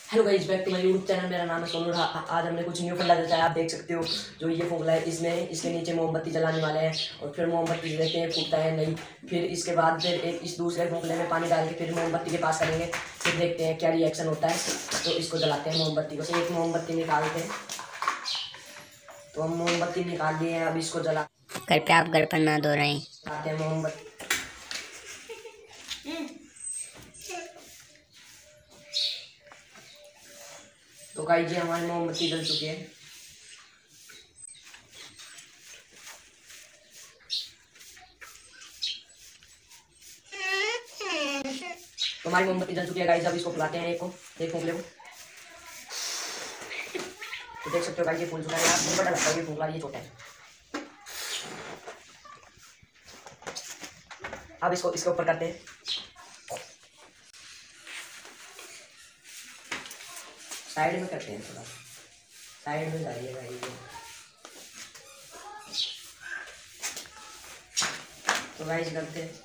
Hello guys, back to my YouTube channel. मेरा नाम है सोनू। आज हमने कुछ न्यू फंडा जचाया। आप देख सकते हो जो ये फोगला है, इसमें इसके नीचे मोमबत्ती जलाने वाले हैं और फिर मोमबत्ती देखते हैं फूटता है नहीं। फिर इसके बाद फिर एक इस दूसरे फोगले में पानी डाल के फिर मोमबत्ती के पास करेंगे। फिर देखते हैं क्या रिएक्शन होता है। तो इसको जलाते हैं मोमबत्ती को। एक मोमबत्ती निकालते हैं। तो हम मोमबत्ती निकाल लिए हैं, अब इसको जला। घर पे आप घर पर ना धो रहे हैं। जलाते हैं मोमबत्ती। तो गाइस जी हमारी मोमबत्ती जल चुकी है। तो हमारी मोमबत्ती जल चुकी है गाइस। अब इसको फुलाते हैं। एक फूंक ले वो। तो देख सकते हो गाइस, ये फूल चुका है। यार बड़ा लगता है ये फूंकला, ये छोटा है। अब इसको इसके ऊपर करते हैं। साइड में करते हैं, थोड़ा साइड में जाइए गाइस। तो गाइस करते हैं।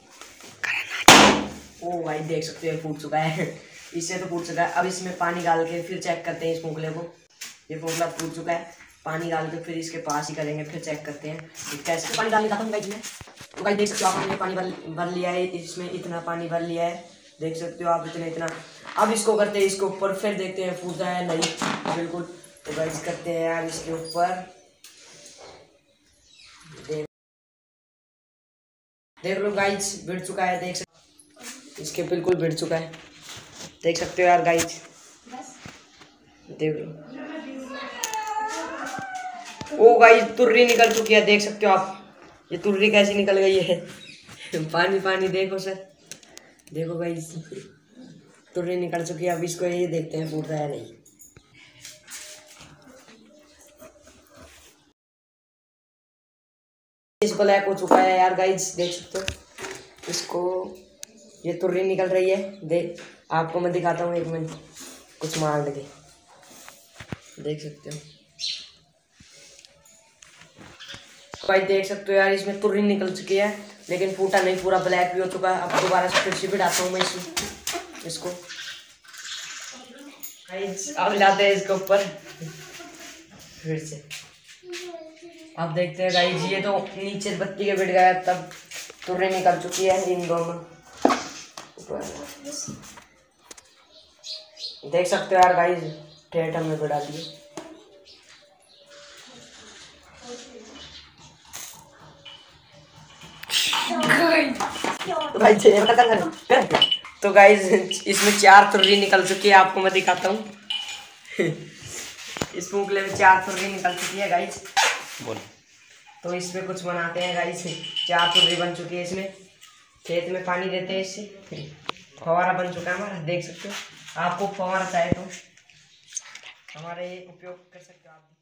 ओ गाइस देख सकते हो फूट चुका है। इससे तो फूट चुका है। अब इसमें पानी डाल के फिर चेक करते हैं इस फूंकले को। ये फूंकला फूट चुका है। पानी डाल के फिर इसके पास ही करेंगे, फिर चेक करते हैं कैसे पानी डालने जाता हूँ गाइस में। तो गाइस देख सकते हो आप, हमने पानी भर लिया है। इसमें इतना पानी भर लिया है, देख सकते हो आप, इतना। अब इसको करते हैं इसके ऊपर, फिर देखते हैं फूटा है नहीं बिल्कुल। तो गाइस करते हैं यार इसके ऊपर। देख लो गाइस, भिड़ चुका है। देख सकते इसके बिल्कुल भिड़ चुका है, देख सकते हो यार गाइस। देख लो। ओ गाइस तुर्री निकल चुकी है, देख सकते हो आप। ये तुर्री कैसी निकल गई है। पानी पानी देखो सर, देखो गाइस तुर्री निकल चुकी है। अब इसको ये देखते हैं फूट रहा है नहीं। इस ब्लैक हो चुका है यार गाइस, देख सकते हो इसको। ये तुर्री निकल रही है। देख आपको मैं दिखाता हूँ, एक मिनट कुछ मार लगे, देख सकते हो भाई। देख सकते हो यार, इसमें तुर्री निकल चुकी है लेकिन फूटा नहीं, पूरा ब्लैक भी हो चुका है। अब दोबारा से फिर से बिठाता हूँ मैं इसको। अब लाते हैं इसके ऊपर फिर से। अब देखते हैं गाइस, ये तो नीचे बत्ती के बिठ गया, तब तुर्री निकल चुकी है इन दोनों। देख सकते हो यार गाइस, ठेठ हमने बढ़ा दिए। तो गाइस इसमें 4 तुर्री निकल चुकी है, आपको मैं दिखाता हूँ। इस फूंकले में 4 तुर्री निकल चुकी है गाइस। बोल। तो इसमें कुछ बनाते हैं गाइस। 4 तुर्री बन चुकी है इसमें। खेत में पानी देते हैं इससे। फवारा बन चुका है हमारा, देख सकते हो। आपको फवारा चाहे तो हमारे ये उपयोग कर सकते हो आप।